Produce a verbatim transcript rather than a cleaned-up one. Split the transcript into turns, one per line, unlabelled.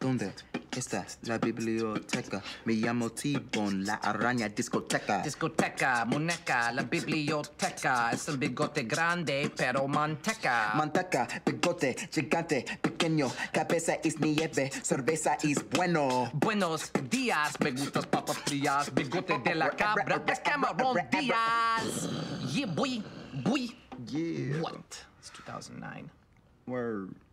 ¿Dónde está la biblioteca? Me llamo T-Bone, la araña discoteca.
Discoteca, muñeca, la biblioteca. Es un bigote grande, pero manteca.
Manteca, bigote, gigante, pequeño. Cabeza es nieve, cerveza es bueno.
Buenos días, me gustas papas frías. Bigote de la cabra, es Cameron Díaz. Yeah, boy, boy.
Yeah.
What? It's two thousand nine.
Word.